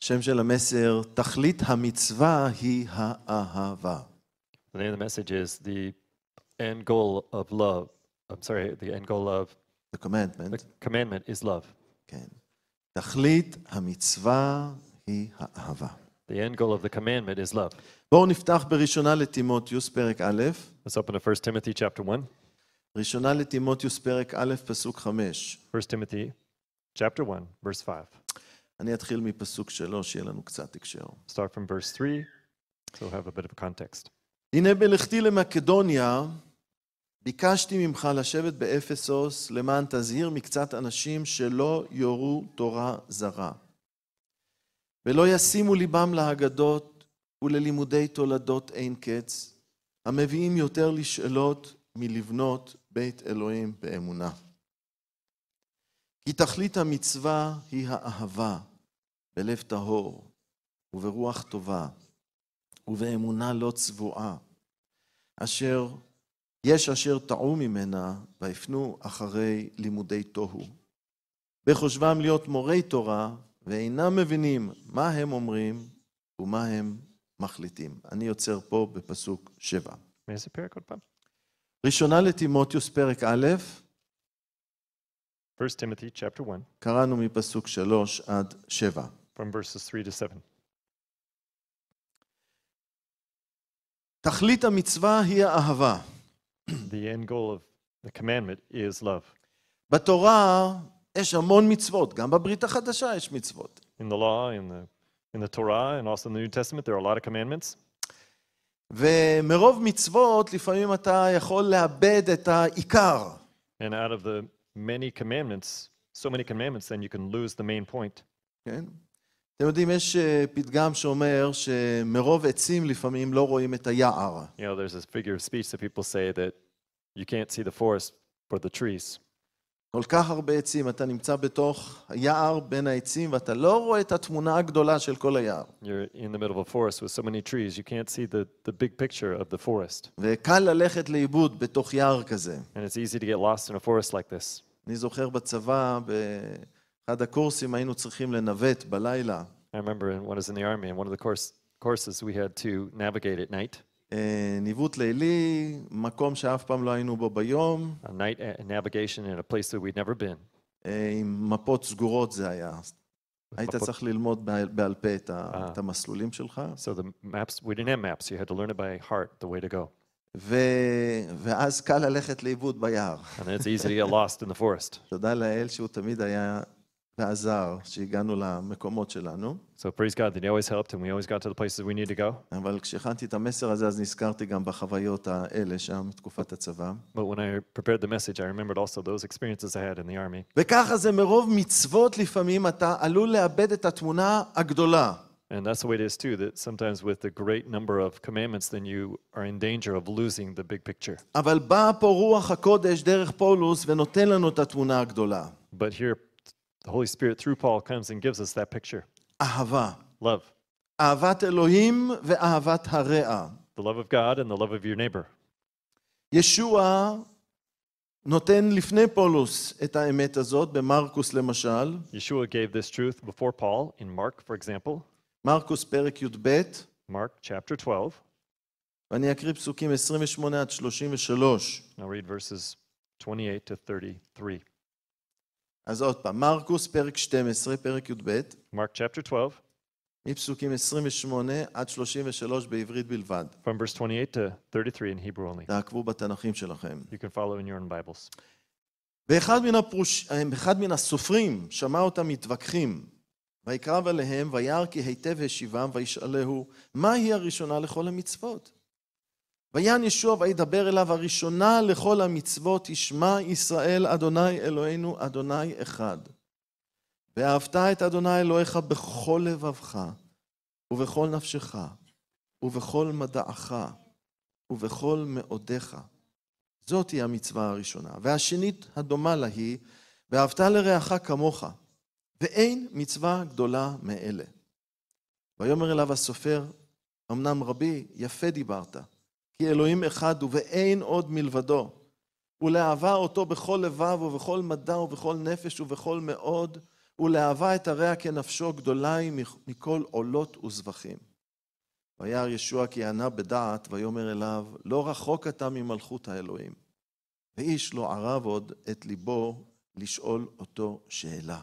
שם של המסר, תכלית המצווה היא האהבה. The name of the message is the end goal of love. The end goal of The commandment. the commandment is love. כן. תכלית המצווה היא האהבה. The end goal of the commandment is love. בואו נפתח בראשונה לתימותיוס פרק א', Let's open to 1 Timothy chapter 1. ראשונה לתימותיוס פרק א', פסוק 5. 1 Timothy chapter 1, verse 5. אני אתחיל מפסוק 3, שיהיה לנו קצת הקשר. Start from verse 3, so we'll have a bit of a context. הנה בלכתי למקדוניה, ביקשתי ממך לשבת באפסוס, למען תזהיר מקצת אנשים שלא יורו תורה זרה. ולא ישימו ליבם להגדות וללימודי תולדות אין קץ, המביאים יותר לשאלות מלבנות בית אלוהים באמונה. כי תכלית המצווה היא האהבה, בלב טהור, וברוח טובה, ובאמונה לא צבועה, אשר טעו ממנה, ויפנו אחרי לימודי תוהו. בחושבם להיות מורי תורה, ואינם מבינים מה הם אומרים ומה הם מחליטים. אני יוצר פה בפסוק 7. מאיזה פרק עוד פעם? ראשונה לתימותיוס פרק א', 1 Timothy chapter 1, קראנו מפסוק 3 עד 7. from verses 3 to 7. תכלית המצווה היא האהבה. The end goal of the commandment is love. בתורה יש המון מצוות, גם בברית החדשה יש מצוות. In the law, in the Torah, and also in the New Testament, there are a lot of commandments. ומרוב מצוות לפעמים אתה יכול לאבד את העיקר. And out of the many commandments, so many commandments, then you can lose the main point. כן? אתם יודעים, יש פתגם שאומר שמרוב עצים לפעמים לא רואים את היער. You know, there's this figure of speech that people say that you can't see the forest for the trees. כל כך הרבה עצים, אתה נמצא בתוך היער בין העצים ואתה לא רואה את התמונה הגדולה של כל היער. You're in the middle of a forest with so many trees, you can't see the big picture of the forest. וקל ללכת לאיבוד בתוך יער כזה. And it's easy to get lost in a forest like this. אני זוכר בצבא, באחד הקורסים היינו צריכים לנווט בלילה. I remember when I was in the army, and one of the courses we had to navigate at night. ניווט לילי, מקום שאף פעם לא היינו בו ביום. A night navigation in a place that we'd never been. עם מפות סגורות זה היה. היית צריך ללמוד בעל פה את המסלולים שלך. So the maps, we didn't have maps, you had to learn it by heart, the way to go. ואז קל ללכת לאיבוד ביער. And then it's easy to get lost in the forest. תודה לאל שהוא תמיד היה ועזר שהגענו למקומות שלנו. So praise God that he always helped and we always got to the places we need to go. אבל כשהכנתי את המסר הזה, אז נזכרתי גם בחוויות האלה שם, בתקופת הצבא. But when I prepared the message, I remembered also those experiences I had in the army. וככה זה מרוב מצוות לפעמים אתה עלול לאבד את התמונה הגדולה. And that's the way it is too, that sometimes with the great number of commandments, then you are in danger of losing the big picture. אבל בא פה רוח הקודש דרך פאולוס ונותן לנו את התמונה הגדולה. But here, the Holy Spirit through Paul comes and gives us that picture. אהבה. Love. אהבת אלוהים ואהבת הרע. The love of God and the love of your neighbor. ישוע נותן לפני פאולוס את האמת הזאת, במרקוס למשל. Yeshua gave this truth before Paul in Mark, for example. מרקוס פרק י"ב. Mark chapter 12. ואני אקריא פסוקים 28 עד 33. I'll read verses 28 to 33. אז עוד פעם, מרקוס פרק 12, פרק י"ב. Mark chapter 12. מפסוקים 28 עד 33 בעברית בלבד. From verse 28 to 33 in Hebrew only. תעקבו בתנ"כים שלכם. You can follow in your own Bibles. ואחד מן הסופרים שמע אותם מתווכחים, ויקרב עליהם, וירא כי היטב השיבם, וישאלהו, מהי הראשונה לכל המצוות? ויען ישוע וידבר אליו, הראשונה לכל המצוות, תשמע ישראל, אדוני אלוהינו, אדוני אחד. ואהבת את אדוני אלוהיך בכל לבבך, ובכל נפשך, ובכל מדעך, ובכל מאודיך. זאת היא המצווה הראשונה. והשנית הדומה לה היא, ואהבת לרעך כמוך. ואין מצווה גדולה מאלה. ויאמר אליו הסופר, אמנם רבי, יפה דיברת, כי אלוהים אחד ואין עוד מלבדו, ולאהבה אותו בכל לבב ובכל מדע ובכל נפש ובכל מאוד, ולאהבה את הרע כנפשו גדולה היא מכל עולות וזבחים. וירא ישוע כי ענה בדעת, ויאמר אליו, לא רחוק אתה ממלכות האלוהים. ואיש לא ערב עוד את ליבו לשאול אותו שאלה.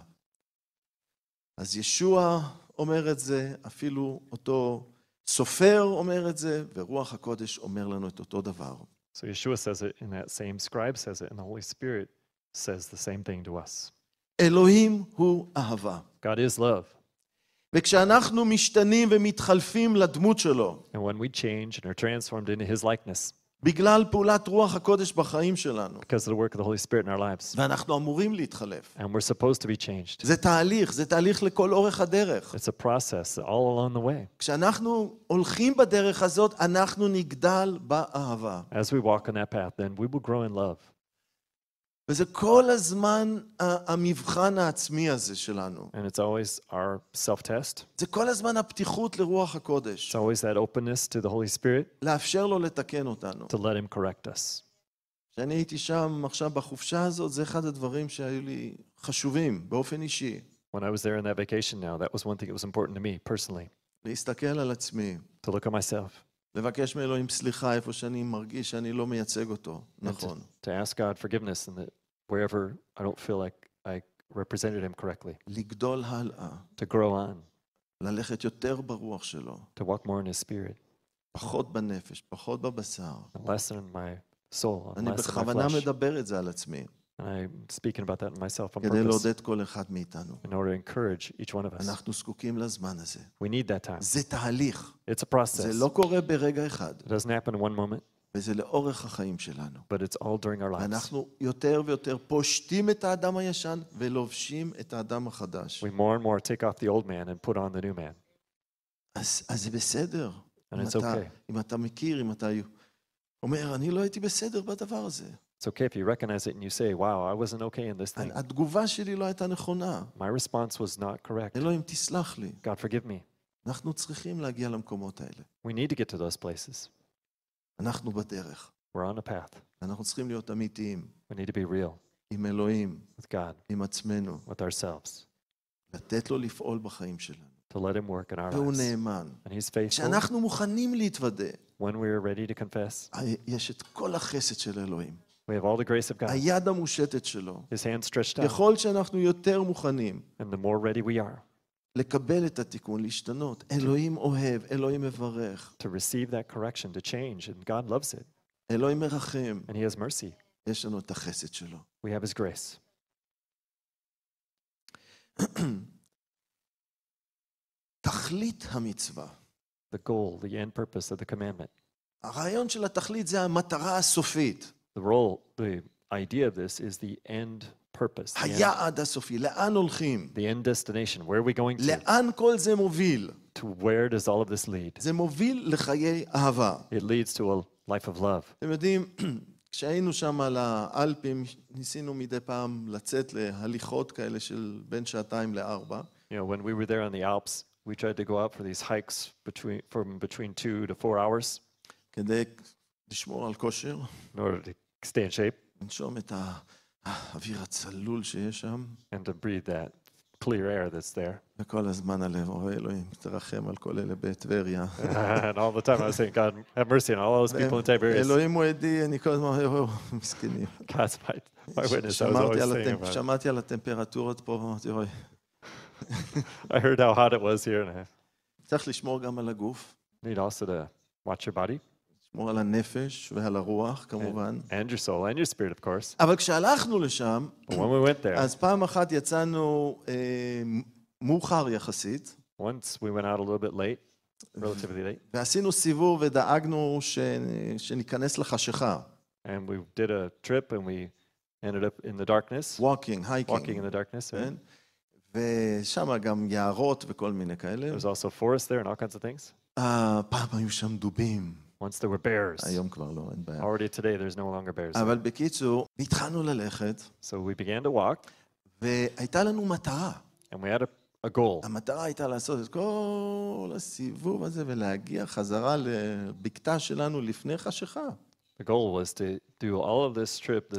אז ישוע אומר את זה, אפילו אותו סופר אומר את זה, ורוח הקודש אומר לנו את אותו דבר. So Yeshua says it in that same, scribe says it, and the Holy Spirit says the same thing to us. אלוהים הוא אהבה. God is love. וכשאנחנו משתנים ומתחלפים לדמות שלו, And when we change and are transformed into his likeness, בגלל פעולת רוח הקודש בחיים שלנו, because of the work of the Holy Spirit in our lives, ואנחנו אמורים להתחלף. and we're supposed to be changed. זה תהליך לכל אורך הדרך. It's a process all along the way. כשאנחנו הולכים בדרך הזאת, אנחנו נגדל באהבה. As we walk on that path, then we will grow in love. וזה כל הזמן המבחן העצמי הזה שלנו. And it's always our self-test. זה כל הזמן הפתיחות לרוח הקודש. It's always that openness to the Holy Spirit לאפשר לו לתקן אותנו. to let him correct us. כשאני הייתי שם עכשיו בחופשה הזאת, זה אחד הדברים שהיו לי חשובים באופן אישי. When I was there in that vacation now, that was one thing that was important to me personally, להסתכל על עצמי. to look at myself. לבקש מאלוהים סליחה איפה שאני מרגיש שאני לא מייצג אותו. נכון. To ask God forgiveness and that wherever I don't feel like I represented him correctly. לגדול הלאה. To grow on. ללכת יותר ברוח שלו. To walk more in his spirit. פחות בנפש, פחות בבשר. Less in my soul, אני less in my בכוונה flesh. מדבר את זה על עצמי. And I'm speaking about that in myself on כדי purpose לעודד כל אחד מאיתנו. in order to encourage each one of us. אנחנו זקוקים לזמן הזה. We need that time. זה תהליך. It's a process. זה לא קורה ברגע אחד. It doesn't happen in one moment, וזה לאורך החיים שלנו. but it's all during our lives. ואנחנו יותר ויותר פושטים את האדם הישן ולובשים את האדם החדש. We more and more take off the old man and put on the new man. אז זה בסדר. And it's okay. אם אתה מכיר, אם אתה אומר, אני לא הייתי בסדר בדבר הזה. It's okay if you recognize it and you say, wow, I wasn't okay in this thing. התגובה שלי לא הייתה נכונה. My response was not correct. אלוהים, תסלח לי. God, forgive me. אנחנו צריכים להגיע למקומות האלה. We need to get to those places. אנחנו בדרך. We're on a path. אנחנו צריכים להיות אמיתיים. We need to be real עם אלוהים, with God, עם עצמנו. with ourselves, לתת לו לפעול בחיים שלנו. to let him work in our והוא lives. נאמן. And he's faithful כשאנחנו מוכנים להתוודה, when we are ready to confess. יש את כל החסד של אלוהים. We have all the grace of God. היד המושטת שלו. His hand stretched out. ככל שאנחנו יותר מוכנים And the more ready we are לקבל את התיקון, להשתנות. אלוהים אוהב, אלוהים מברך. to receive that correction, to change, and God loves it. אלוהים מרחם. And he has mercy. יש לנו את החסד שלו. We have his grace. תכלית המצווה. The goal, the end purpose of the commandment. הרעיון של התכלית זה המטרה הסופית. The idea of this is the end purpose, היעד הסופי, לאן הולכים? the end destination. Where are we going to? לאן כל זה מוביל? To where does all of this lead? זה מוביל לחיי אהבה. It leads to a life of love. אתם יודעים, כשהיינו שם על האלפים, ניסינו מדי פעם לצאת להליכות כאלה של בין 2 ל-4. You know, when we were there on the Alps, we tried to go out for these hikes between 2 to 4 hours כדי לשמור על כושר, in order to stay in shape לנשום את האוויר הצלול שיש שם, and to breathe that clear air that's there. וכל הזמן הלב, אוי אלוהים, תרחם על כל אלה בטבריה. And all the time I was saying, God, have mercy on all those people in Tiberias. אלוהים הוא עדי, אני כל הזמן אומר, מסכנים. God's my witness. I was always saying about it. שמעתי על הטמפרטורות פה, אמרתי, אוי. I heard how hot it was here, and I צריך לשמור גם על הגוף, need also to watch your body לשמור על הנפש ועל הרוח, כמובן. and your soul and your spirit, of course. אבל כשהלכנו לשם, But when we went there, אז פעם אחת יצאנו מאוחר יחסית, once we went out a little bit late, relatively late, ועשינו סיבוב ודאגנו שניכנס לחשיכה. and we did a trip and we ended up in the darkness, walking, walking in hiking. the darkness. כן? ושם גם יערות וכל מיני כאלה. There was also forest there and all kinds of things. פעם היו שם דובים. Once there were bears. היום כבר לא, אין בעיה. Already today, there's no longer bears. אבל בקיצור, התחלנו ללכת, So we began to walk, והייתה לנו מטרה. and we had a goal. המטרה הייתה לעשות את כל הסיבוב הזה ולהגיע חזרה לבקתה שלנו לפני חשיכה. The goal was to do all of this trip, this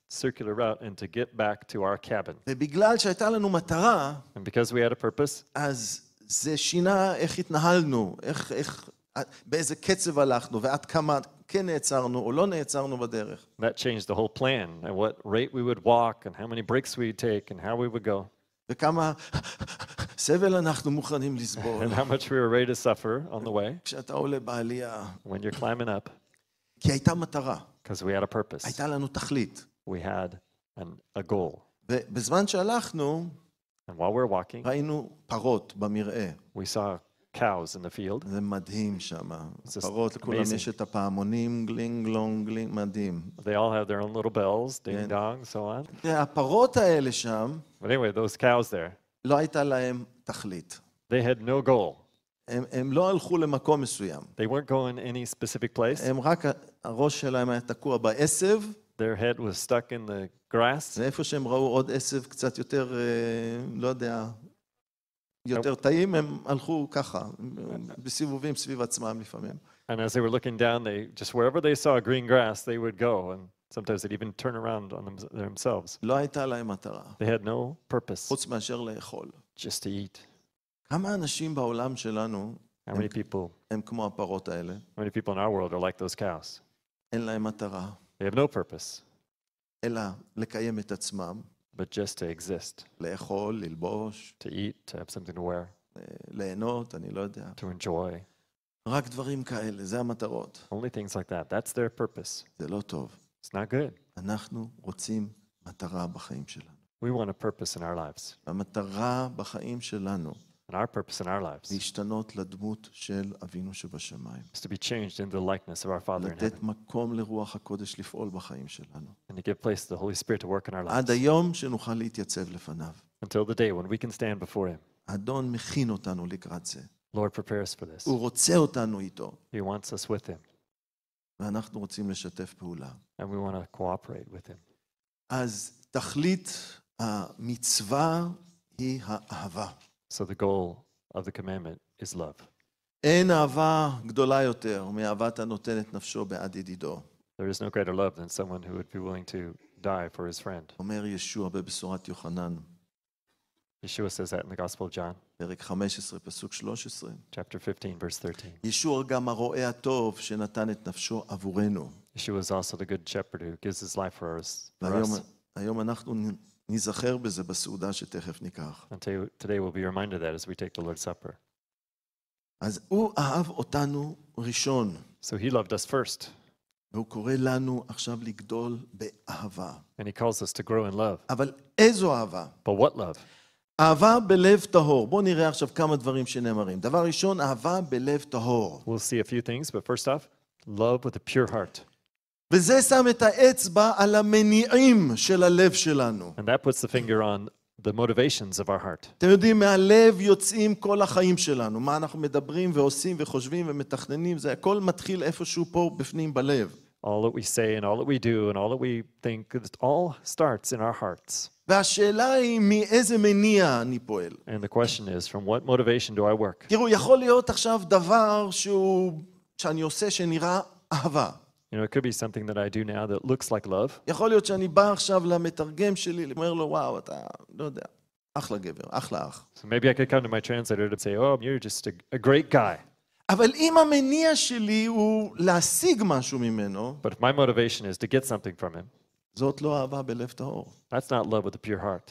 circular route and to get back to our cabin. ובגלל שהייתה לנו מטרה, And because we had a purpose, אז זה שינה איך התנהלנו, באיזה קצב הלכנו, ועד כמה כן נעצרנו או לא נעצרנו בדרך. that changed the whole plan and what rate we would walk and how many breaks we'd take and how we would go. וכמה סבל אנחנו מוכנים לסבול. And how much we were ready to suffer on the way כשאתה עולה בעלייה. when you're climbing up, כי הייתה מטרה, because we had a purpose. הייתה לנו תכלית. We had a goal. ובזמן שהלכנו, And while we were walking, ראינו פרות במרעה. we saw cows in the field. זה מדהים שם. just פרות, לכולם amazing. יש את הפעמונים, גלינג, לונג, גלינג, מדהים. They all have their own little bells, ding Yeah. dong, so on. והפרות האלה שם, But anyway, those cows there, לא הייתה להם תכלית. they had no goal. הם לא הלכו למקום מסוים. They weren't going any specific place. הם רק, הראש שלהם היה תקוע בעשב, Their head was stuck in the grass. ואיפה שהם ראו עוד עשב קצת יותר, לא יודע, יותר טעים, הם הלכו ככה, בסיבובים סביב עצמם לפעמים. And as they were looking down, they just wherever they saw green grass, they would go. And sometimes they'd even turn around on themselves. לא הייתה להם מטרה, They had no purpose, חוץ מאשר לאכול. just to eat. כמה אנשים בעולם שלנו How many people? הם כמו הפרות האלה? How many people in our world are like those cows? אין להם מטרה, They have no purpose, אלא לקיים את עצמם, but just to exist, לאכול, ללבוש, to eat, to have something to wear, ליהנות, אני לא יודע. to enjoy. רק דברים כאלה, זה המטרות. Only things like that. That's their purpose. זה לא טוב. It's not good. אנחנו רוצים מטרה בחיים שלנו. We want a purpose in our lives. המטרה בחיים שלנו, And our purpose in our lives להשתנות לדמות של אבינו שבשמיים. is to be changed into the likeness of our Father in לתת heaven מקום לרוח הקודש לפעול בחיים שלנו. and to give place to the Holy Spirit to work in our עד lives היום שנוכל להתייצב לפניו. until the day when we can stand before Him. האדון מכין אותנו לקראת זה. Lord, prepare us for this. הוא רוצה אותנו איתו, He wants us with Him, ואנחנו רוצים לשתף פעולה. and we want to cooperate with Him. אז תכלית המצווה היא האהבה. So the goal of the commandment is love. אין אהבה גדולה יותר מאהבת הנותן את נפשו בעד ידידו. There is no greater love than someone who would be willing to die for his friend. אומר ישוע בבשורת יוחנן, Yeshua says that in the Gospel of John, פרק 15, פסוק 13. chapter 15, verse 13. ישוע גם הרועה הטוב שנתן את נפשו עבורנו. Yeshua is also the good shepherd who gives his life for us. והיום אנחנו נזכר בזה בסעודה שתכף ניקח. And today we'll be reminded of that as we take the Lord's Supper. אז הוא אהב אותנו ראשון, So He loved us first, והוא קורא לנו עכשיו לגדול באהבה. and He calls us to grow in love. אבל איזו אהבה? But what love? אהבה בלב טהור. בואו נראה עכשיו כמה דברים שנאמרים. דבר ראשון, אהבה בלב טהור. We'll see a few things, but first off, love with a pure heart. וזה שם את האצבע על המניעים של הלב שלנו. And that puts the finger on the motivations of our heart. אתם יודעים, מהלב יוצאים כל החיים שלנו. מה אנחנו מדברים ועושים וחושבים ומתכננים, זה הכל מתחיל איפשהו פה בפנים בלב. All that we say and all that we do and all that we think, it all starts in our hearts. והשאלה היא מאיזה מניע אני פועל. And the question is, from what motivation do I work? תראו, יכול להיות עכשיו דבר שאני עושה שנראה אהבה. You know, it could be something that I do now that looks like love. יכול להיות שאני בא עכשיו למתרגם שלי, אומר לו, וואו, אתה, לא יודע, אחלה גבר, אחלה אח. So maybe I could come to my translator to say, oh, you're just a great guy. אבל אם המניע שלי הוא להשיג משהו ממנו, But if my motivation is to get something from him, זאת לא אהבה בלב טהור. that's not love with a pure heart.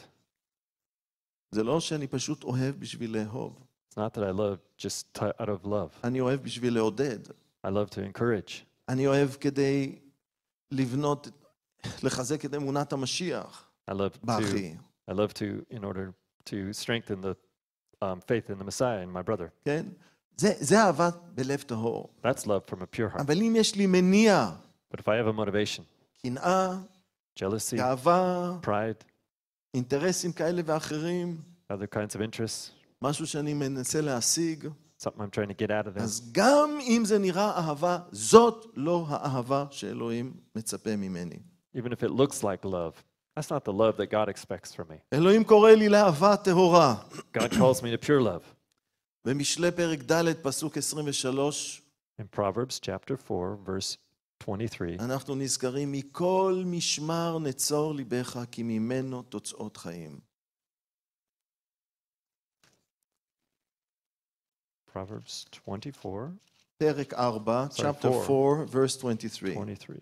זה לא שאני פשוט אוהב בשביל לאהוב. It's not that I love just out of love. אני אוהב בשביל לעודד. I love to encourage. אני אוהב כדי לבנות, לחזק את אמונת המשיח באחי. I love to, in order to strengthen the faith in the Messiah and my brother. כן? זה אהבה בלב טהור. That's love from a pure heart. אבל אם יש לי מניע, But if I have a motivation, קנאה, jealousy, גאווה, pride, אינטרסים כאלה ואחרים, other kinds of interests, משהו שאני מנסה להשיג, something I'm trying to get out of them, אז גם אם זה נראה אהבה, זאת לא האהבה שאלוהים מצפה ממני. even if it looks like love, that's not the love that God expects from me. אלוהים קורא לי לאהבה טהורה. God calls me to pure love. במשלי פרק ד' פסוק 23, In Proverbs chapter 4, verse 23. אנחנו נזכרים מכל משמר נצור ליבך, כי ממנו תוצאות חיים. Proverbs 24, פרק 4, chapter 4, verse 23. 23.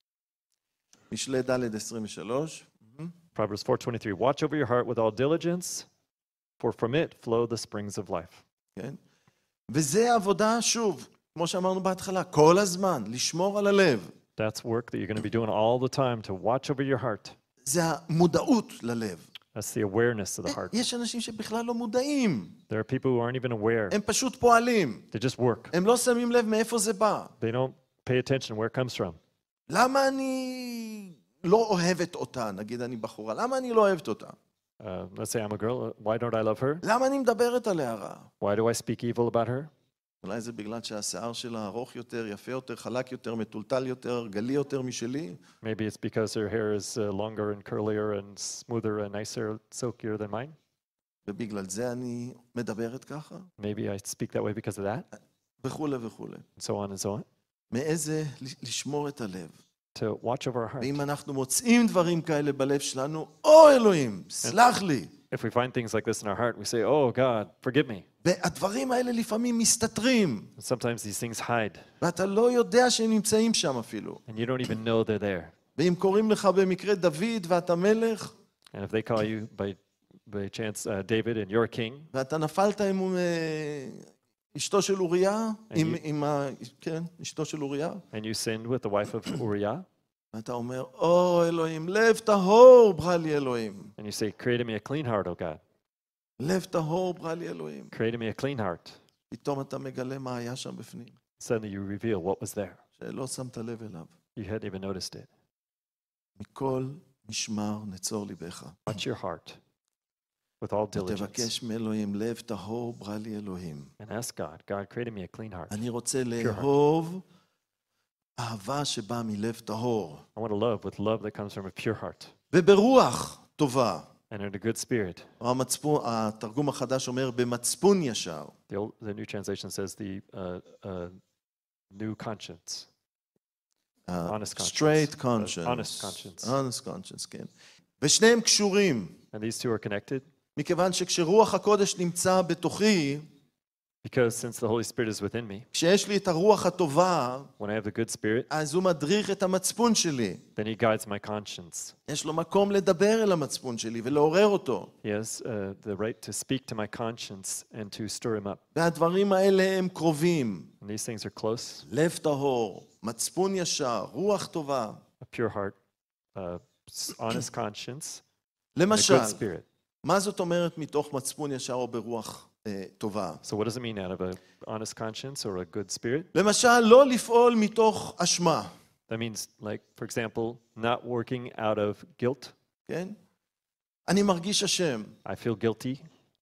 משלי ד' 23. Proverbs 4:23. Watch over your heart with all diligence, for from it flow the springs of life. כן? וזה עבודה, שוב, כמו שאמרנו בהתחלה, כל הזמן, לשמור על הלב. That's work that you're going to be doing all the time to watch over your heart. זה המודעות ללב. That's the awareness of the heart. יש אנשים שבכלל לא מודעים. There are people who aren't even aware. הם פשוט פועלים. They just work. הם לא שמים לב מאיפה זה בא. They don't pay attention where it comes from. למה אני לא אוהבת אותה? נגיד אני בחורה. למה אני לא אוהבת אותה? Let's say I'm a girl. Why don't I love her? למה אני מדברת עליה רע? Why do I speak evil about her? אולי זה בגלל שהשיער שלה ארוך יותר, יפה יותר, חלק יותר, מטולטל יותר, גלי יותר משלי. Maybe it's because her hair is longer and curlier and smoother and nicer, silkier than mine. ובגלל זה אני מדברת ככה? Maybe I speak that way because of that. וכולי וכולי. And so on and so on. מאיזה לשמור את הלב. To watch over our heart. ואם אנחנו מוצאים דברים כאלה בלב שלנו, או אלוהים, סלח לי. If we find things like this in our heart, we say, oh God, forgive me. והדברים האלה לפעמים מסתתרים. And sometimes these things hide. ואתה לא יודע שהם נמצאים שם אפילו. And you don't even know they're there. ואם קוראים לך במקרה דוד ואתה מלך, And if they call you by chance David and you're a king, ואתה נפלת עם אשתו של אוריה, כן, אשתו של אוריה, and you sinned with the wife of Uriah, ואתה אומר, או אלוהים, לב טהור ברא לי אלוהים. and you say, create me a clean heart, O God. לב טהור ברא לי אלוהים. Create me a clean heart. פתאום אתה מגלה מה היה שם בפנים. Suddenly you reveal what was there. שלא שמת לב אליו. You hadn't even noticed it. מכל משמר נצור ליבך. Watch your heart with all diligence. ותבקש מאלוהים, לב טהור ברא לי אלוהים. And ask God, God, create me a clean heart. אני רוצה לאהוב אהבה שבאה מלב טהור. I want to love with love that comes from a pure heart. וברוח טובה. And in a good spirit. התרגום החדש אומר במצפון ישר. The New Translation says the new conscience. Honest conscience. Straight conscience. Honest conscience. Honest conscience, כן. ושניהם קשורים. And these two are connected. מכיוון שכשרוח הקודש נמצא בתוכי, Because since the Holy Spirit is within me, כשיש לי את הרוח הטובה, when I have the good spirit, אז הוא מדריך את המצפון שלי. then he guides my conscience. יש לו מקום לדבר אל המצפון שלי ולעורר אותו. He has the right to speak to my conscience and to stir him up. והדברים האלה הם קרובים. And these things are close. לב טהור, מצפון ישר, רוח טובה. A pure heart, honest conscience, and a למשל, good spirit. מה זאת אומרת מתוך מצפון ישר או ברוח טובה? So what does it mean out of an honest conscience or a good spirit? למשל, לא לפעול מתוך אשמה. That means, like, for example, not working out of guilt. כן? אני מרגיש אשם. I feel guilty.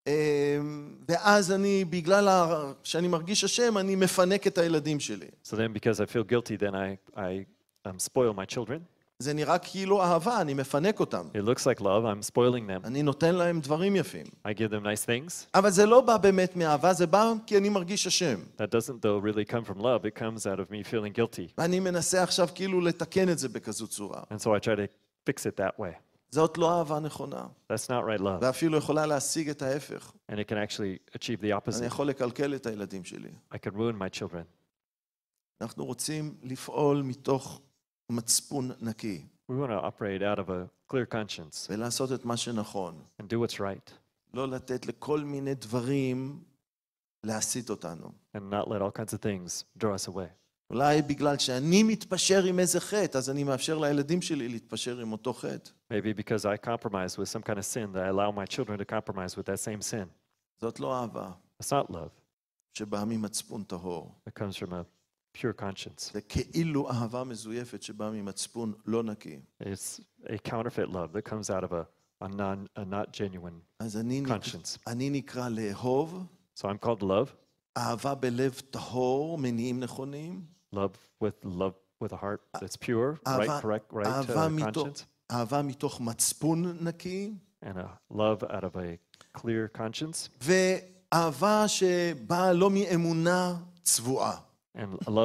ואז אני, בגלל שאני מרגיש אשם, אני מפנק את הילדים שלי. So then because I feel guilty, then I spoil my children. זה נראה כאילו אהבה, אני מפנק אותם. It looks like love, I'm spoiling them. אני נותן להם דברים יפים. I give them nice things. אבל זה לא בא באמת מאהבה, זה בא כי אני מרגיש אשם. That doesn't though really come from love, it comes out of me feeling guilty. ואני מנסה עכשיו כאילו לתקן את זה בכזו צורה. And so I try to fix it that way. זאת לא אהבה נכונה. That's not right love. ואפילו יכולה להשיג את ההפך. And it can actually achieve the אני opposite. יכול לקלקל את הילדים שלי. I could ruin my children. אנחנו רוצים לפעול מתוך מצפון נקי. We want to operate out of a clear conscience ולעשות את מה שנכון. and do what's right לא לתת לכל מיני דברים להסיט אותנו. and not let all kinds of things draw us away. אולי בגלל שאני מתפשר עם איזה חטא, אז אני מאפשר לילדים שלי להתפשר עם אותו חטא. Maybe because I compromise with some kind of sin that I allow my children to compromise with that same sin. זאת לא אהבה It's not love. שבאה ממצפון טהור. It comes from a pure conscience. זה כאילו אהבה מזויפת שבאה ממצפון לא נקי. It's a counterfeit love that comes out of a not genuine אז conscience. אני נקרא לאהוב, So I'm called to love. אהבה בלב טהור, מניעים נכונים. Love with a heart that's pure, right אהבה conscience. אהבה מתוך מצפון נקי. And a love out of a clear conscience. ואהבה שבאה לא מאמונה צבועה. And a love that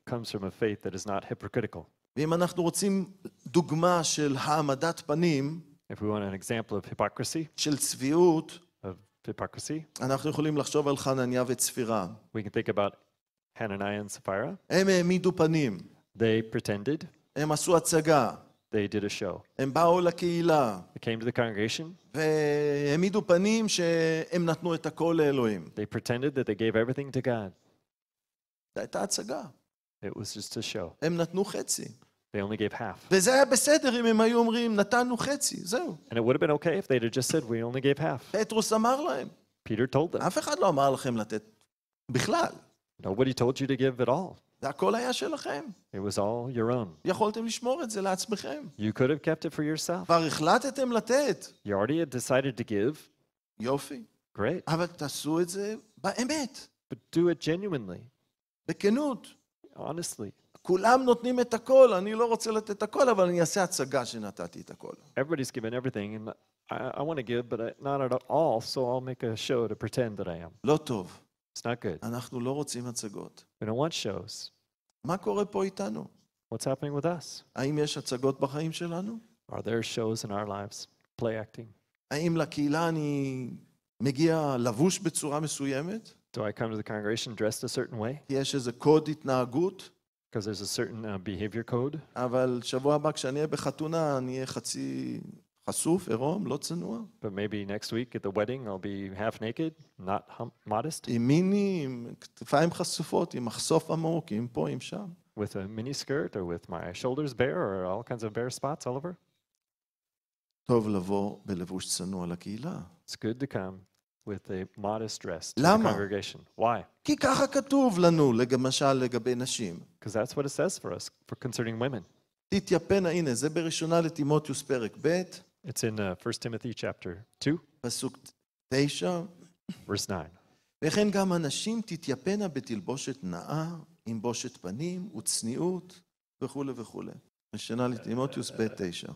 comes from a faith that is not hypocritical. ואם אנחנו רוצים דוגמה של העמדת פנים, If we want an example of hypocrisy, של צביעות, of hypocrisy, אנחנו יכולים לחשוב על חנניה וצפירה. we can think about Hananiah and Sapphira. הם העמידו פנים, They pretended, הם עשו הצגה, they did a show. הם באו לקהילה, They came to the congregation, והעמידו פנים שהם נתנו את הכל לאלוהים. they pretended that they gave everything to God. זו הייתה הצגה. It was just a show. הם נתנו חצי. They only gave half. וזה היה בסדר אם הם היו אומרים, נתנו חצי, זהו. And it would have been okay if they'd have just said, we only gave half. פטרוס אמר להם, Peter told them. אף אחד לא אמר לכם לתת בכלל. Nobody told you to give at all. זה הכל היה שלכם. It was all your own. יכולתם לשמור את זה לעצמכם. You could have kept it for yourself. כבר החלטתם לתת. You already had decided to give. יופי. Great. אבל תעשו את זה באמת, But do it genuinely, בכנות. honestly. כולם נותנים את הכל, אני לא רוצה לתת את הכל, אבל אני אעשה הצגה שנתתי את הכל. Everybody's given everything, and I want to give, but not at all, so I'll make a show to pretend that I am. לא טוב. It's not good. אנחנו לא רוצים הצגות. We don't want shows. מה קורה פה איתנו? What's happening with us? האם יש הצגות בחיים שלנו? Are there shows in our lives? Play acting? האם לקהילה אני מגיע לבוש בצורה מסוימת? Do I come to the congregation dressed a certain way? כי יש איזה קוד התנהגות? Because there's a certain behavior code? אבל שבוע הבא כשאני אהיה בחתונה, אני אהיה חצי חשוף, עירום, לא צנוע. But maybe next week at the wedding I'll be half naked, not modest, עם מיני, עם כתפיים חשופות, עם מחשוף עמוק, עם פה, עם שם. with a mini skirt or with my shoulders bare or all kinds of bare spots all over. טוב לבוא בלבוש צנוע לקהילה. It's good to come with a modest dress to the למה? congregation. Why? כי ככה כתוב לנו, למשל לגבי נשים. Because that's what it says for us, for concerning women. תתייפנה, הנה, זה בראשונה לתימותיוס פרק ב', It's in 1 Timothy chapter 2, פסוק 9, verse 9. וכן גם הנשים תתייפנה בתלבושת נאה, עם בושת פנים וצניעות וכו' וכו'. ראשונה לתימותיוס ב' 9.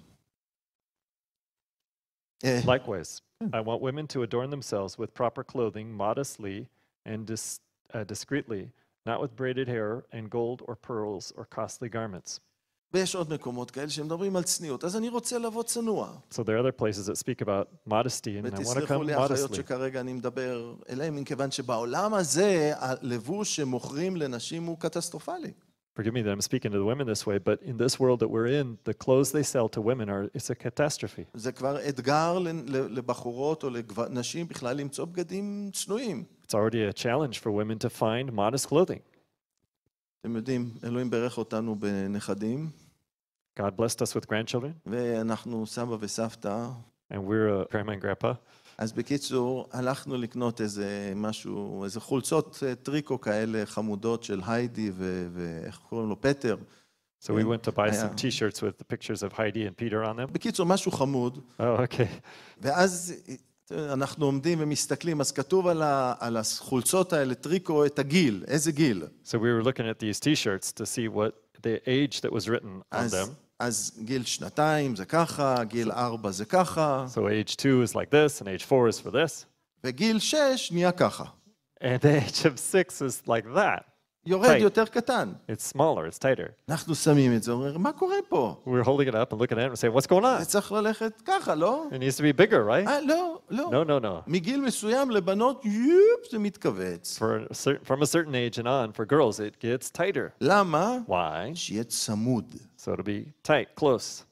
Likewise, I want women to adorn themselves with proper clothing, modestly and discreetly, not with braided hair and gold or pearls or costly garments. ויש עוד מקומות כאלה שמדברים על צניעות, אז אני רוצה לבוא צנוע. So there are other places that speak about modesty, and I want to ותסלחו come לי האחיות modestly. שכרגע אני מדבר אליהם, מכיוון שבעולם הזה, הלבוש שמוכרים לנשים הוא קטסטרופלי. Forgive me that I'm speaking to the women this way, but in this world that we're in, the clothes they sell to women it's a catastrophe. זה כבר אתגר לבחורות או לנשים בכלל למצוא בגדים צנועים. It's already a challenge for women to find modest clothing. אתם יודעים, אלוהים ברך אותנו בנכדים, God blessed us with grandchildren, ואנחנו סבא וסבתא. and we're grandma and grandpa. אז בקיצור, הלכנו לקנות איזה משהו, איזה חולצות טריקו כאלה חמודות של היידי ואיך קוראים לו? פטר. So we went to buy some T-shirts with the pictures of Heidi and Peter on them. בקיצור, משהו חמוד. Oh, okay. ואז אנחנו עומדים ומסתכלים, אז כתוב על החולצות האלה, טריקו, את הגיל, איזה גיל? So we were looking at these T-shirts to see what the age that was written on them. אז גיל 2 זה ככה, גיל 4 זה ככה, So age 2 is like this, and age 4 is for this. וגיל 6 נהיה ככה. And the age of 6 is like that. יורד יותר קטן. It's smaller, it's tighter. אנחנו שמים את זה, אומרים, מה קורה פה? We're holding it up and looking at it and saying, what's going on? זה צריך ללכת ככה, לא? It needs to be bigger, right? לא, לא. No. מגיל מסוים לבנות, יופ, זה מתכווץ. From a certain age and on, for girls, it gets tighter. למה? Why? שיהיה צמוד. So it'll be tight, close,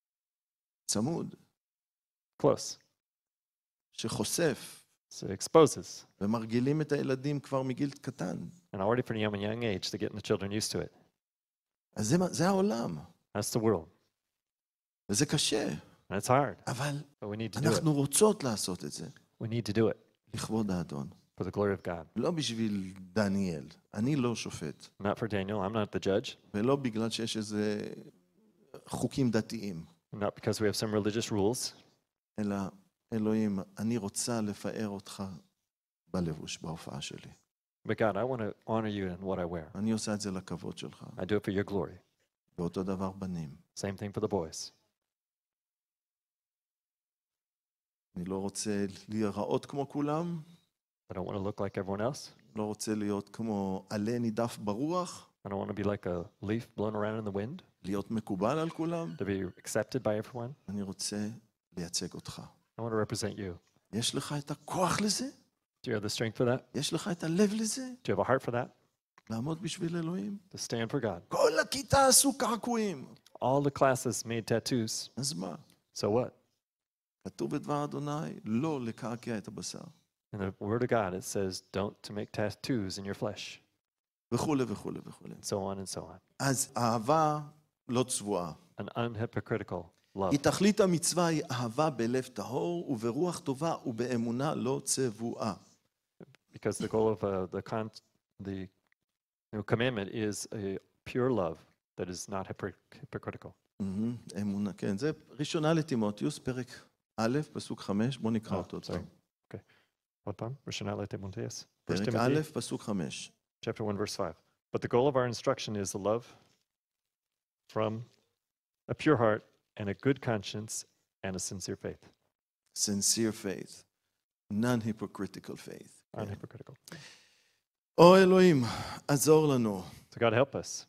צמוד. close. שחושף. So it exposes. ומרגילים את הילדים כבר מגיל קטן. And already from a young age, they're getting the children used to it. אז זה העולם. That's the world. וזה קשה. And it's hard. אבל But we need to do it. אנחנו רוצות לעשות את זה. We need to do it לכבוד האדון. for the glory of God. לא בשביל דניאל. אני לא שופט. Not for Daniel. I'm not the judge. ולא בגלל שיש איזה חוקים דתיים. Not because we have some religious rules. אלא, אלוהים, אני רוצה לפאר אותך בלבוש, בהופעה שלי. But God, I want to honor you in what I wear. אני עושה את זה לכבוד שלך. I do it for your glory. ואותו דבר בנים. Same thing for the boys. אני לא רוצה להיראות כמו כולם. I don't want to look like everyone else. לא רוצה להיות כמו עלה נידף ברוח. I don't want to be like a leaf blown around in the wind, להיות מקובל על כולם. to be accepted by everyone. אני רוצה לייצג אותך. I want to represent you. יש לך את הכוח לזה? Do you have the strength for that? יש לך את הלב לזה? Do you have a heart for that? לעמוד בשביל אלוהים? To stand for God. כל הכיתה עשו קעקועים. All the classes made tattoos. אז מה? So what? כתוב בדבר אדוני, לא לקעקע את הבשר. In the Word of God, it says, don't to make tattoos in your flesh, וכולי וכולי וכולי. and so on and so on. אז אהבה לא צבועה. An unhypocritical love. כי תכלית המצווה היא אהבה בלב טהור וברוח טובה ובאמונה לא צבועה. Because the goal of the commandment is a pure love that is not hypocritical. אמונה, כן. זה ראשונה לתימותיוס, פרק א', פסוק 5, בוא נקרא אותו. Sorry. Okay. עוד פעם, ראשונה לתימותיוס. פרק א', פסוק 5. Chapter 1, verse 5. But the goal of our instruction is the love from a pure heart and a good conscience and a sincere faith. Sincere faith. Non-hypocritical faith. Unhypocritical. או אלוהים, עזור לנו. So God help us.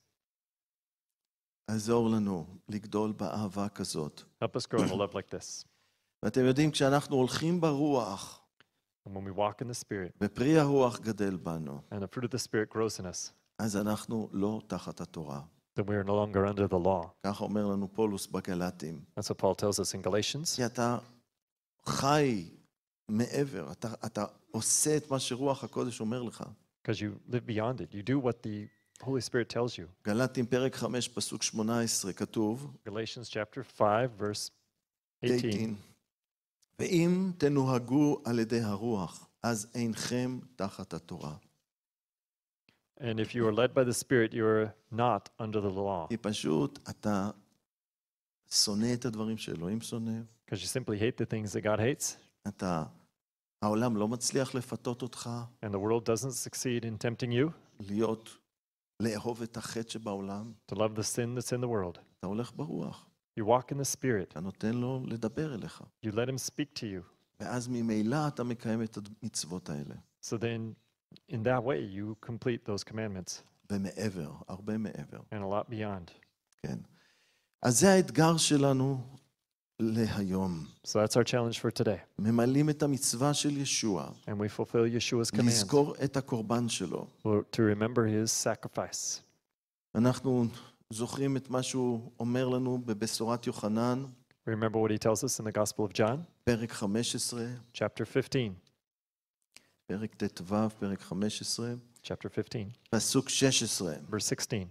עזור לנו לגדול באהבה כזאת. Help us grow in a love like this. ואתם יודעים, כשאנחנו הולכים ברוח, And when we walk in the Spirit, ופרי הרוח גדל בנו, and the fruit of the Spirit grows in us, אז אנחנו לא תחת התורה. then we are no longer under the law. ככה אומר לנו פולוס בגלטים. That's what Paul tells us in Galatians. כי אתה חי מעבר, אתה עושה את מה שרוח הקודש אומר לך. Because you live beyond it. You do what the Holy Spirit tells you. גלטים פרק 5 פסוק 18 כתוב, Galatians chapter 5, verse 18. ואם תנוהגו על ידי הרוח, אז אינכם תחת התורה. And if you are led by the Spirit, you are not under the law. כי פשוט אתה שונא את הדברים שאלוהים שונא. Because you simply hate the things that God hates. העולם לא מצליח לפתות אותך And the world doesn't succeed in tempting you לאהוב את החטא שבעולם. to love the sin that's in the world. אתה הולך ברוח. You walk in the Spirit. אתה נותן לו לדבר אליך. You let him speak to you. ואז ממילא אתה מקיים את המצוות האלה. So then, in that way, you complete those commandments. ומעבר, הרבה מעבר. And a lot beyond. כן. אז זה האתגר שלנו להיום. So that's our challenge for today. ממלאים את המצווה של ישוע. And we fulfill Yeshua's command. לזכור את הקורבן שלו. To remember his sacrifice. אנחנו זוכרים את מה שהוא אומר לנו בבשורת יוחנן. Remember what he tells us in the Gospel of John? פרק 15. Chapter 15. פרק ט"ו, פרק 15. Chapter 15. פסוק 16. Verse 16.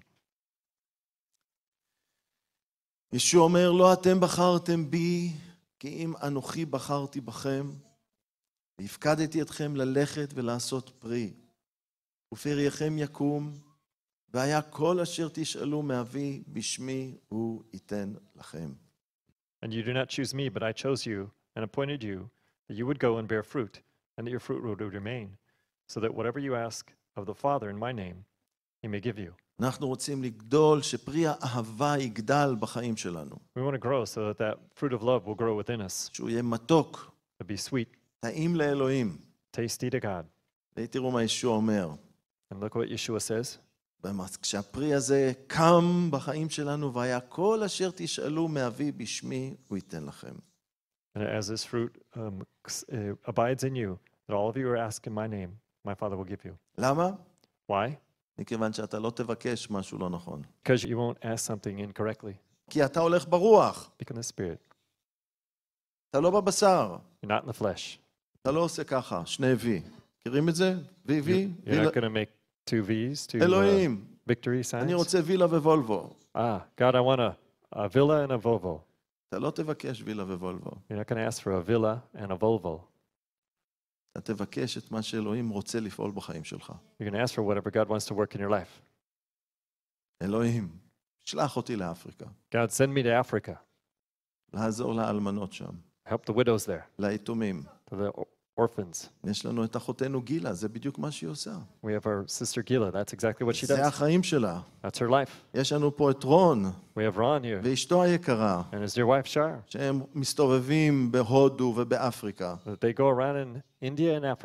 ישוע אומר, לא אתם בחרתם בי, כי אם אנוכי בחרתי בכם, והפקדתי אתכם ללכת ולעשות פרי, ופרייכם יקום, והיה כל אשר תשאלו מאבי בשמי הוא ייתן לכם. And you do not choose me, but I chose you and appointed you, that you would go and bear fruit, and that your fruit would remain, so that whatever you ask of the Father in my name, he may give you. אנחנו רוצים לגדול, שפרי האהבה יגדל בחיים שלנו. We want to grow so that fruit of love will grow within us, שהוא יהיה מתוק, to be sweet, טעים לאלוהים. tasty to God. תראו מה ישוע אומר. And look what Yeshua says. כשהפרי הזה קם בחיים שלנו, והיה כל אשר תשאלו מאבי בשמי, הוא ייתן לכם. And as this fruit abides in you, that all of you are asked in my name, my Father will give you. למה? Why? מכיוון שאתה לא תבקש משהו לא נכון. Because you won't ask something incorrectly. כי אתה הולך ברוח. Speak in the Spirit. אתה לא בבשר. You're not in the flesh. אתה לא עושה ככה, שני וי. מכירים את זה? וי וי? You're not going to make two V's, two אלוהים. victory signs. אני רוצה וילה ווולבו. God, I want a villa and a Volvo. אתה לא תבקש וילה ווולבו. You're not going to ask for a villa and a Volvo. אתה תבקש את מה שאלוהים רוצה לפעול בחיים שלך. You're going to ask for whatever God wants to work in your life. אלוהים, שלח אותי לאפריקה. God, send me to Africa. לעזור לאלמנות שם. Help the widows there, ליתומים. to the orphans. יש לנו את אחותנו גילה, זה בדיוק מה שהיא עושה. We have our sister Gila. That's exactly what she זה does. החיים שלה. That's her life. יש לנו פה את רון, We have Ron here, ואשתו היקרה, and his dear wife Shar. שהם מסתובבים בהודו ובאפריקה. They go around in India and Africa.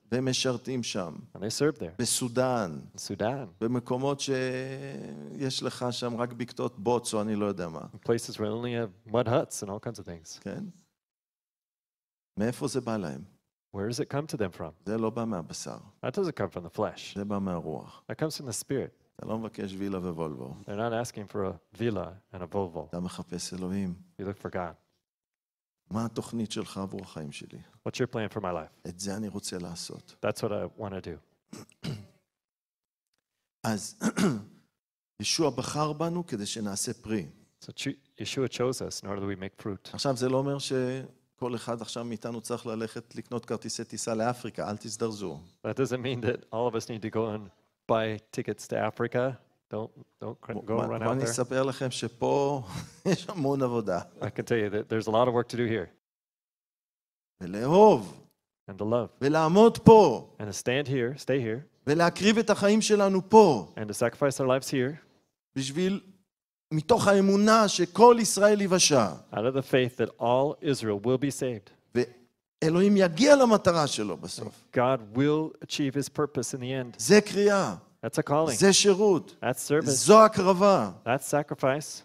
והם משרתים שם, and they serve there. בסודאן, In Sudan, במקומות שיש לך שם רק בקתות בוץ או אני לא יודע מה, in places where they only have mud huts and all kinds of things. כן? מאיפה זה בא להם? Where does it come to them from? זה לא בא מהבשר, That doesn't come from the flesh. זה בא מהרוח. That comes from the spirit. אתה לא מבקש וילה ווולבו, They're not asking for a villa and a Volvo. אתה מחפש אלוהים. You look for God. מה התוכנית שלך עבור החיים שלי? What's your plan for my life? את זה אני רוצה לעשות. That's what I want to do. אז ישוע בחר בנו כדי שנעשה פרי. So Yeshua chose us in order that we make fruit. עכשיו זה לא אומר שכל אחד עכשיו מאיתנו צריך ללכת לקנות כרטיסי טיסה לאפריקה, אל תזדרזו. That doesn't mean that all of us need to go and buy tickets to Africa. Don't go and run בוא out אני there. אספר לכם שפה יש המון עבודה. I can tell you that there's a lot of work to do here. ולאהוב, And to love. ולעמוד פה, And to stay here, ולהקריב את החיים שלנו פה, and to sacrifice our lives here בשביל, מתוך האמונה שכל ישראל יבשע, out of the faith that all Israel will be saved. ואלוהים יגיע למטרה שלו בסוף. God will achieve his purpose in the end. זה קריאה, That's a calling. זה שירות, That's service. זו הקרבה. That's sacrifice.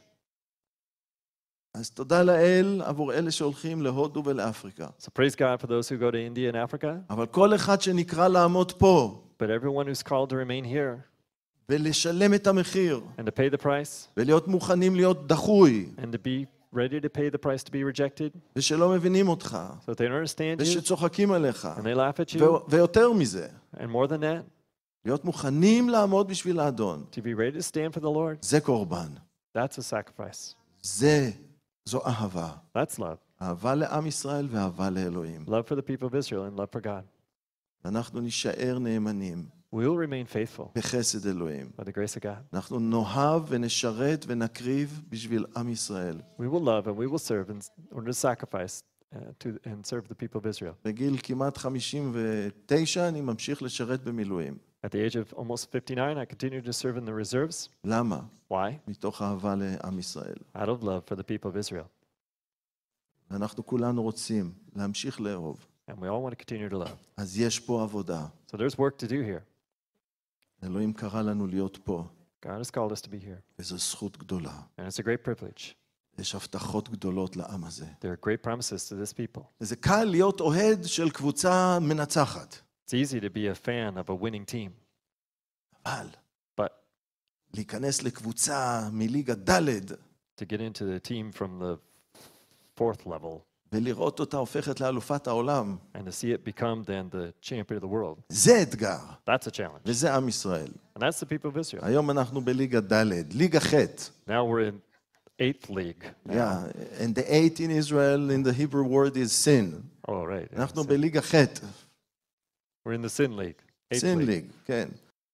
אז תודה לאל עבור אלה שהולכים להודו ולאפריקה. So praise God for those who go to India and Africa, אבל כל אחד שנקרא לעמוד פה, but everyone who's called to remain here ולשלם את המחיר, and to pay the price ולהיות מוכנים להיות דחוי, and to be ready to pay the price to be rejected ושלא מבינים אותך, so that they don't understand you ושצוחקים עליך, and they laugh at you, ויותר מזה, and more than that, להיות מוכנים לעמוד בשביל האדון. to be ready to stand for the Lord. זה קורבן. That's a sacrifice. זו אהבה. That's love. אהבה לעם ישראל ואהבה לאלוהים. Love for the people of Israel and love for God. אנחנו נשאר נאמנים We will remain faithful בחסד אלוהים. by the grace of God. אנחנו נאהב ונשרת ונקריב בשביל עם ישראל. We will love and we will serve in order to sacrifice and serve the people of Israel. בגיל כמעט 59 אני ממשיך לשרת במילואים. At the age of almost 59, I continue to serve in the reserves. למה? Why? מתוך אהבה לעם ישראל. Out of love for the people of Israel. ואנחנו כולנו רוצים להמשיך לאהוב. And we all want to continue to love. אז יש פה עבודה. So there's work to do here. אלוהים קרא לנו להיות פה. God has called us to be here. וזו זכות גדולה. And it's a great privilege. יש הבטחות גדולות לעם הזה. There are great promises to this people. זה קל להיות אוהד של קבוצה מנצחת. It's easy to be a fan of a winning team. אבל But להיכנס לקבוצה מליגה ד' to get into the team from the fourth level ולראות אותה הופכת לאלופת העולם, and to see it become then the champion of the world, זה אתגר. that's a challenge. וזה עם ישראל. And that's the people of Israel. היום אנחנו בליגה ד', ליגה ח'. Now we're in 8th league. Yeah, and the 8 in Israel in the Hebrew word is sin. Oh, right. Yeah, אנחנו sin. בליגה ח'. We're in the sin league. 8th sin league. league, כן.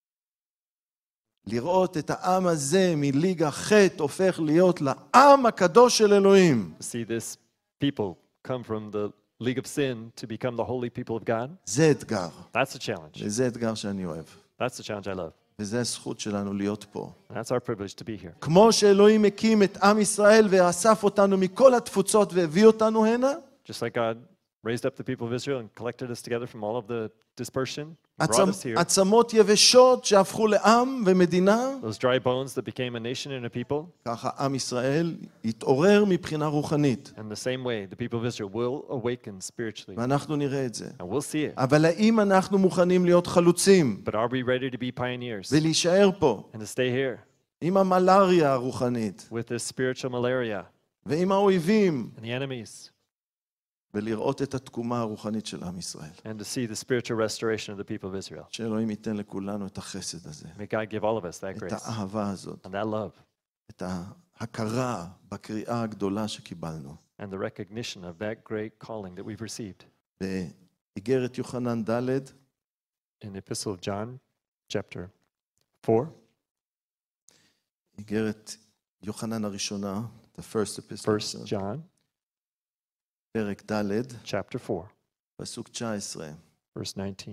לראות את העם הזה מליגה ח' הופך להיות לעם הקדוש של אלוהים. To see this people come from the league of sin to become the holy people of God, זה אתגר. that's a challenge. וזה אתגר שאני אוהב. That's the challenge I love. וזה הזכות שלנו להיות פה. And that's our privilege to be here. כמו שאלוהים הקים את עם ישראל ואסף אותנו מכל התפוצות והביא אותנו הנה, Just like God raised up the people of Israel and collected us together from all of the dispersion, and brought us here. עצמות יבשות שהפכו לעם ומדינה, Those dry bones that became a nation and a people, ככה עם ישראל יתעורר מבחינה רוחנית. in the same way, the people of Israel will awaken spiritually. ואנחנו נראה את זה. And we'll see it. אבל האם אנחנו מוכנים להיות חלוצים But are we ready to be pioneers ולהישאר פה and to stay here עם המלריה הרוחנית with this spiritual malaria ועם האויבים, and the enemies, ולראות את התקומה הרוחנית של עם ישראל? and to see the spiritual restoration of the people of Israel? שאלוהים ייתן לכולנו את החסד הזה, May God give all of us that את grace האהבה הזאת, and that love את ההכרה בקריאה הגדולה שקיבלנו. and the recognition of that great calling that we've received. באיגרת יוחנן ד' In the Epistle of John, chapter 4, איגרת יוחנן הראשונה, the first epistle, 1 John, פרק ד', chapter 4, פסוק 19. verse 19.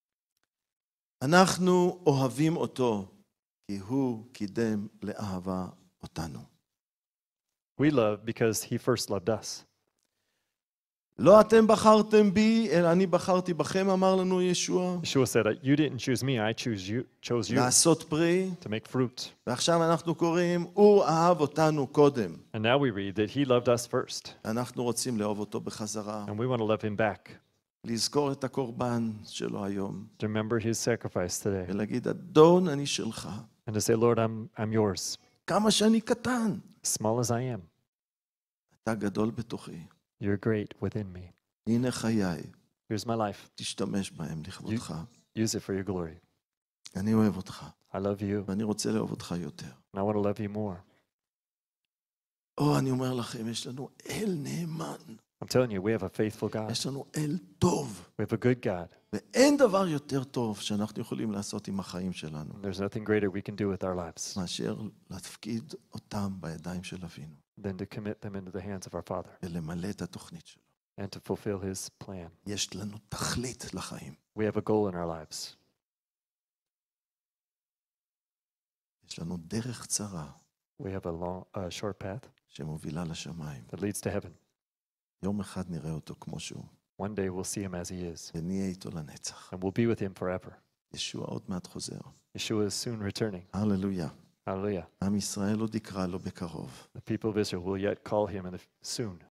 אנחנו אוהבים אותו, כי הוא קידם לאהבה אותנו. We love because he first loved us. לא אתם בחרתם בי, אלא אני בחרתי בכם, אמר לנו ישוע. Yeshua said, you didn't choose me, I chose you לעשות פרי, to make fruit. ועכשיו אנחנו קוראים, הוא אהב אותנו קודם. And now we read that he loved us first, אנחנו רוצים לאהוב אותו בחזרה. and we want to love him back, לזכור את הקורבן שלו היום, to remember his sacrifice today, ולהגיד, אדון, אני שלך. and to say, Lord, I'm yours. כמה שאני קטן, Small as I am, אתה גדול בתוכי. you're great within me. הנה חיי, Here's my life. תשתמש בהם לכבודך. Use it for your glory. אני אוהב אותך, I love you, ואני רוצה לאהוב אותך יותר. and I want to love you more. אני אומר לכם, יש לנו אל נאמן. I'm telling you, we have a faithful God. יש לנו אל טוב. We have a good God. ואין דבר יותר טוב שאנחנו יכולים לעשות עם החיים שלנו, There's nothing greater we can do with our lives מאשר להפקיד אותם בידיים של אבינו, than to commit them into the hands of our Father ולמלא את התוכנית שלו. and to fulfill his plan. יש לנו תכלית לחיים. We have a goal in our lives. יש לנו דרך צרה We have a short path שמובילה לשמיים. that leads to heaven. יום אחד נראה אותו כמו שהוא, One day we'll see him as he is, ונהיה איתו לנצח. and we'll be with him forever. ישוע עוד מעט חוזר. Yeshua is soon returning. הללויה. Hallelujah. עם ישראל עוד יקרא לו בקרוב. The people of Israel will yet call him soon.